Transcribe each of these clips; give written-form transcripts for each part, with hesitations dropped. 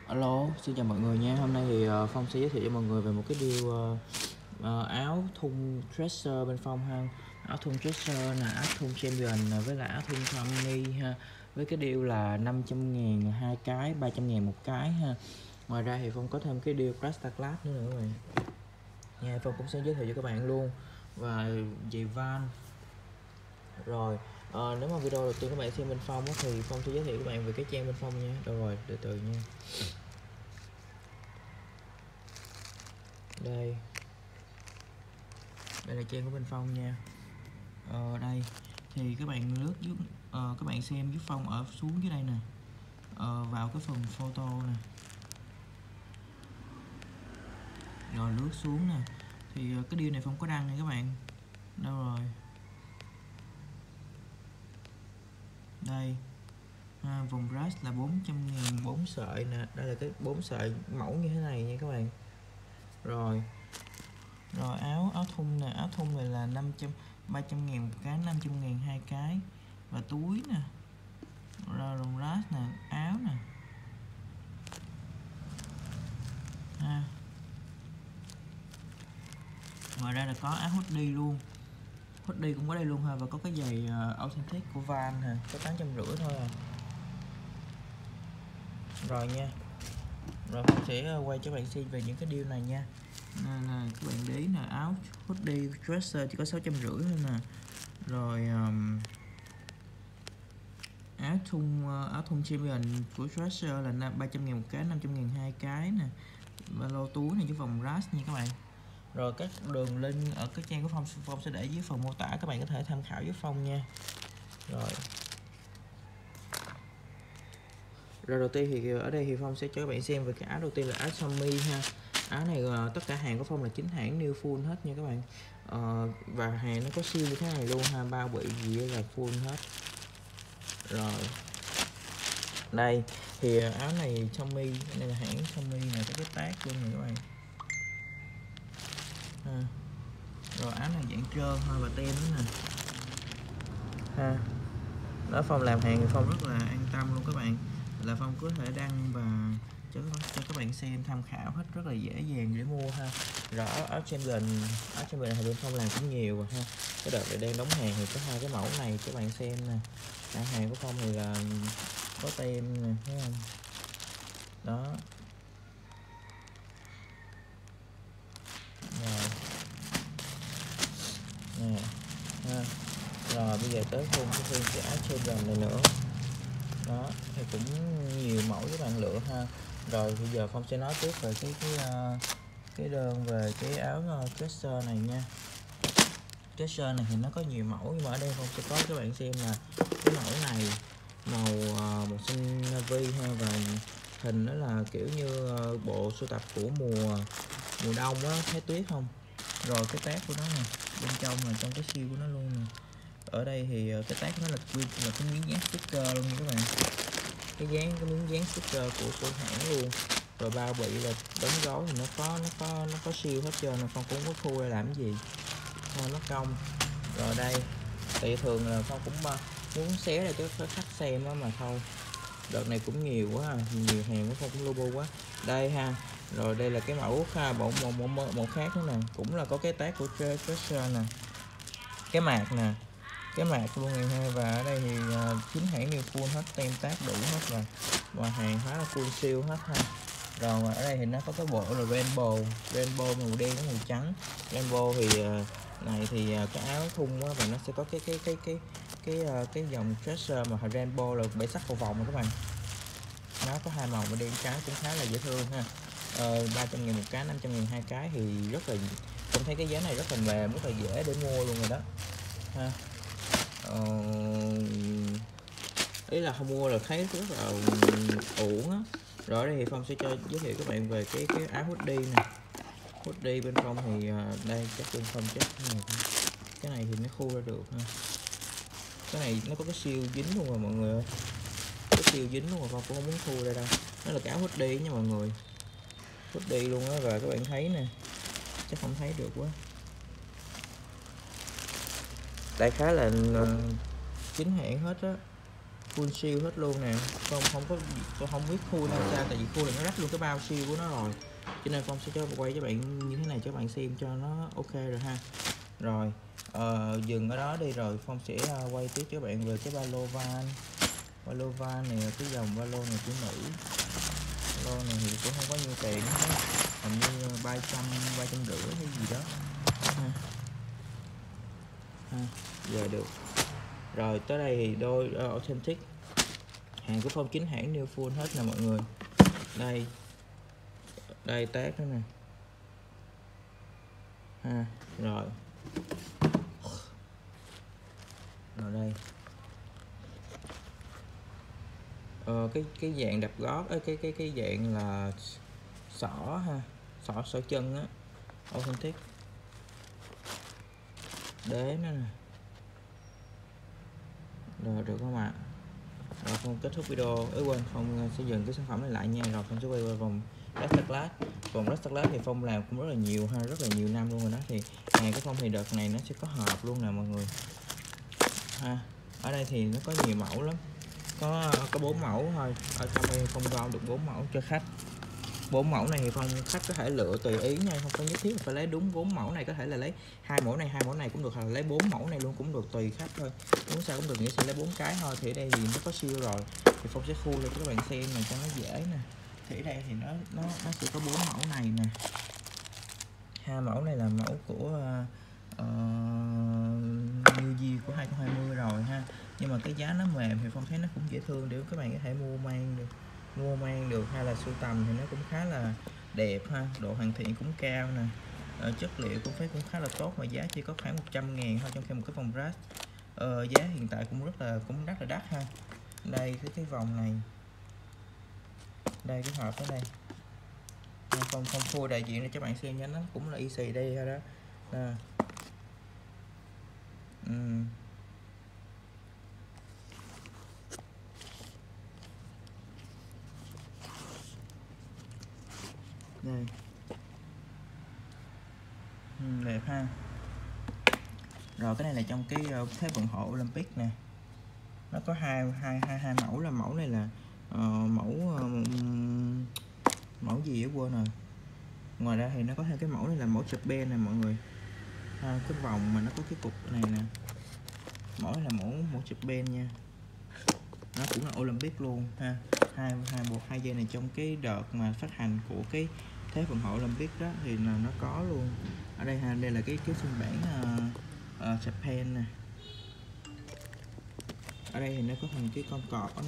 Alo, xin chào mọi người nha. Hôm nay thì Phong sẽ giới thiệu cho mọi người về một cái deal áo thun dresser bên Phong ha. Áo thun dresser là áo thun champion với lại áo thun Tommy ha. Với cái deal là 500.000 hai cái, 300.000 một cái ha. Ngoài ra thì Phong có thêm cái deal Rasta Class nữa các bạn. Nha, Phong cũng sẽ giới thiệu cho các bạn luôn. Và giày Van. Rồi, nếu mà video đầu tiên các bạn xem bên Phong thì Phong sẽ giới thiệu các bạn về cái trang bên Phong nha. Rồi, từ từ nha. Đây là trang của bên Phong nha. Đây thì các bạn lướt dưới, các bạn xem giúp Phong ở xuống dưới đây nè, vào cái phần photo nè, rồi lướt xuống nè, thì cái deal này Phong có đăng này các bạn. Đâu rồi, đây vòng brush là 400.000 4 sợi nè, đây là cái 4 sợi mẫu như thế này nha các bạn. Rồi áo thun nè, áo thun này là 300.000 một cái, 500.000 hai cái. Và túi nè, rồi vòng brush nè, áo nè ha. Ngoài ra là có áo hoodie luôn, hoodie cũng có đây luôn ha. Và có cái giày authentic của Van ha, có 850 thôi à. Rồi nha, rồi mình sẽ quay cho bạn xem về những cái deal này nha. Các bạn để ý là áo hoodie dresser chỉ có 650 thôi nè. Rồi áo thun champion của dresser là 300.000 một cái, 500.000 hai cái nè. Ba lô túi này với vòng brush nha các bạn. Rồi các đường link ở cái trang của Phong sẽ để dưới phần mô tả, các bạn có thể tham khảo với Phong nha. Rồi đầu tiên thì ở đây thì Phong sẽ cho các bạn xem về cái áo đầu tiên là áo sơ mi ha. Áo này tất cả hàng của Phong là chính hãng new full hết nha các bạn. Và hàng nó có siêu như thế này luôn ha, bao bì gì là full hết. Rồi đây thì áo này sơ mi, đây là hãng sơ mi này, có cái tag luôn này các bạn ha. Rồi áo này dạng trơn thôi và tem nữa nè ha. Đó, Phong làm hàng thì Phong rất là an tâm luôn các bạn, là Phong có thể đăng và cho các bạn xem tham khảo hết, rất là dễ dàng để mua ha. Rồi áo champion này thì bên Phong làm cũng nhiều rồi ha. Cái đợt này đang đóng hàng thì có hai cái mẫu này các bạn xem nè. Cả hàng của Phong thì là có tem nè, thấy không? Đó. Rồi nè ha. Rồi bây giờ tới thêm cái áo champion này nữa. Đó thì cũng nhiều mẫu các bạn lựa ha. Rồi bây giờ Phong sẽ nói tiếp về cái đơn về cái áo dresser này nha. Dresser này thì nó có nhiều mẫu, nhưng mà ở đây Phong sẽ có các bạn xem là cái mẫu này màu xanh navy ha, và hình đó là kiểu như bộ sưu tập của mùa đông á, thấy tuyết không. Rồi cái tag của nó nè, bên trong là trong cái siêu của nó luôn nè. Ở đây thì cái tag nó là cái miếng dán sticker luôn nha các bạn, cái miếng dán sticker của hãng luôn. Rồi bao bì là đóng gói thì nó có siêu hết trơn, là Phong cũng có thu ra làm cái gì thôi, nó cong. Rồi đây thì thường là Phong cũng muốn xé ra cho khách xem đó mà thôi, đợt này cũng nhiều quá, nhiều hàng của Phong cũng logo quá đây ha. Rồi đây là cái mẫu một khác nữa nè, cũng là có cái tag của Treasure nè, cái mạc nè, cái mạc luôn này ha. Và ở đây thì chính hãng new full hết, tem tag đủ hết rồi, và hàng hóa là full siêu hết ha. Rồi ở đây thì nó có cái bộ là rainbow màu đen với màu trắng. Rainbow thì này thì cái áo thun á, và nó sẽ có cái dòng treasure mà rainbow là bảy sắc cầu vòng này các bạn. Nó có hai màu mà đen trắng cũng khá là dễ thương ha. 300.000 một cái, 500.000 hai cái thì rất là,ผมthấy cái giá này rất là mềm, rất là dễ để mua luôn rồi đó ha. Ý là không mua là thấy rất là uổng á. Rồi ở đây thì Phong sẽ giới thiệu các bạn về cái áo hoodie nè. Hoodie bên Phong thì đây chắc bên Phong chắc cái này thì nó khu ra được ha. Cái này nó có cái siêu dính luôn rồi mọi người ơi, cái siêu dính luôn rồi, Phong cũng không muốn thu ra đâu. Nó là cái áo hoodie nha mọi người, hoodie luôn á. Và các bạn thấy nè, chắc không thấy được quá, đây khá là chính hãng hết á. full siêu hết luôn nè. Phong không có, tôi không biết khui hay sao, tại vì khui là nó rách luôn cái bao siêu của nó rồi, cho nên Phong sẽ quay cho bạn như thế này cho bạn xem cho nó ok rồi ha. Rồi dừng ở đó đi, rồi Phong sẽ quay tiếp cho bạn về cái ba lô van. Ba lô van này là cái dòng ba lô này của nữ. Ba lô này thì cũng không có nhiêu tiền hết, hình như 350 hay gì đó ha. Giờ được rồi. Tới đây thì đôi authentic, hàng của Phong chính hãng new full hết nè mọi người. Đây tag đó nè ha. Rồi đây cái dạng đập gót, cái dạng là xỏ ha, xỏ chân á, authentic. Đế nữa nè. Rồi được không ạ? Rồi Phong kết thúc video. Quên, Phong sẽ dừng cái sản phẩm này lại nha. Rồi Phong sẽ quay qua vòng Masterclass. Vòng Masterclass thì Phong làm cũng rất là nhiều ha, rất là nhiều năm luôn rồi đó. Thì hàng của Phong thì đợt này nó sẽ có hộp luôn nè mọi người ha. Ở đây thì nó có nhiều mẫu lắm, có 4 mẫu thôi. Ở trong đây Phong gom được 4 mẫu cho khách. 4 mẫu này thì khách có thể lựa tùy ý nha, không có nhất thiết phải lấy đúng 4 mẫu này, có thể là lấy 2 mẫu này cũng được, hoặc là lấy 4 mẫu này luôn cũng được, tùy khách thôi, muốn sao cũng được, nghĩa sẽ lấy 4 cái thôi. Thì ở đây thì nó có siêu rồi, thì Phong sẽ khui lên cho các bạn xem này cho nó dễ nè. Thì ở đây thì nó sẽ có 4 mẫu này nè. 2 mẫu này là mẫu của New Year của 2020 rồi ha, nhưng mà cái giá nó mềm thì Phong thấy nó cũng dễ thương để các bạn có thể mua mang được, hay là sưu tầm thì nó cũng khá là đẹp ha. Độ hoàn thiện cũng cao nè, chất liệu cũng khá là tốt, mà giá chỉ có khoảng 100.000 thôi, trong khi một cái vòng brush giá hiện tại cũng rất là đắt ha. Đây cái vòng này, đây cái hộp ở đây, Phong phôi đại diện để cho bạn xem nha, nó cũng là easy đây thôi đó. Đây đẹp ha. Rồi cái này là trong cái Thế vận hội Olympic nè, nó có hai mẫu, là mẫu này là mẫu gì á quên rồi. Ngoài ra thì nó có thêm cái mẫu này là mẫu Japan nè mọi người cái vòng mà nó có cái cục này nè, mẫu này là mẫu Japan nha, nó cũng là Olympic luôn ha. Hai dây này trong cái đợt mà phát hành của cái Thế vận hội Olympic đó thì là nó có luôn ở đây ha. Đây là cái phiên bản Japan nè. Ở đây thì nó có hình cái con cọp ở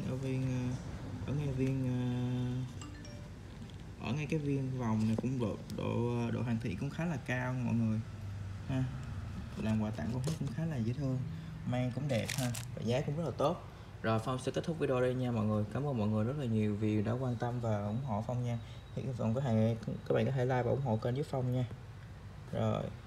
ngay cái viên vòng này, cũng độ hoàn thiện cũng khá là cao mọi người ha. Làm quà tặng cũng khá là dễ thương, mang cũng đẹp ha, và giá cũng rất là tốt. Rồi Phong sẽ kết thúc video đây nha mọi người. Cảm ơn mọi người rất là nhiều vì đã quan tâm và ủng hộ Phong nha. Thì các bạn có thể like và ủng hộ kênh giúp Phong nha. Rồi